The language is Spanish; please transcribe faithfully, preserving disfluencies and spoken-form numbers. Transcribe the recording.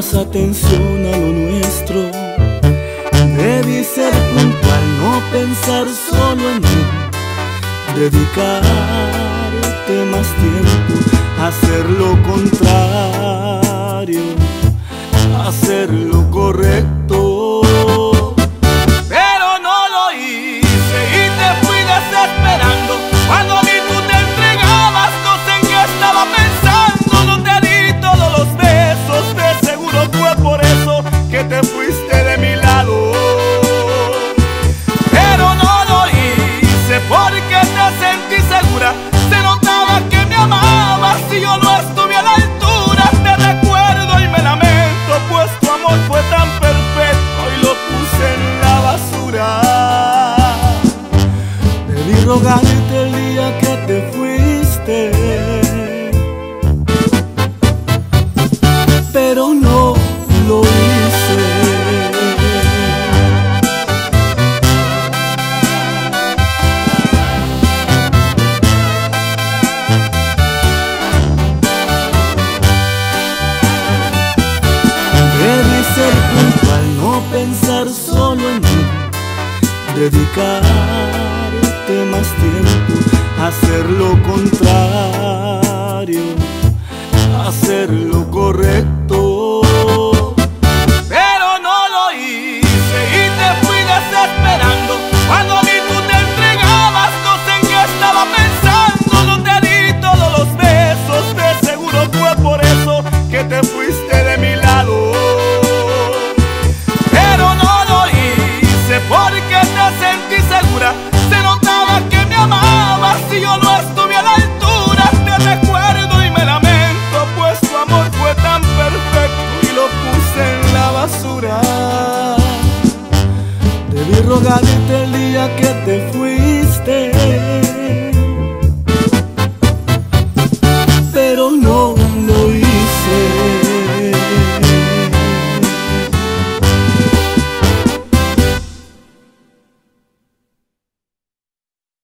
más atención a lo nuestro. Debí ser puntual, no pensar solo en mí, dedicarte más tiempo a hacer lo contrario, a hacer lo correcto. Pero no lo hice y te fui desesperando. Cuando a mí tú te entregabas, no sé en qué estaba pensando. No te di todos los besos, de seguro fue por eso que te fuiste de mi lado. Pero no lo hice porque te sentí segura. Se notaba que me amabas y yo no estuve a la altura. Te recuerdo y me lamento, pues tu amor fue tan perfecto y lo puse en la basura. Debí rogarte el día que te fuiste, pero no lo hice. Debí ser puntual, no pensar solo en mí, dedicarte más tiempo a hacer lo contrario, a hacer lo correcto.